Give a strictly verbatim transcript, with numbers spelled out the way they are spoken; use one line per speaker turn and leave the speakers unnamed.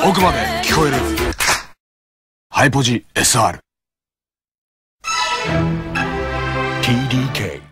遠くまで聞こえる。ハイポジ エスアール。ティーディーケー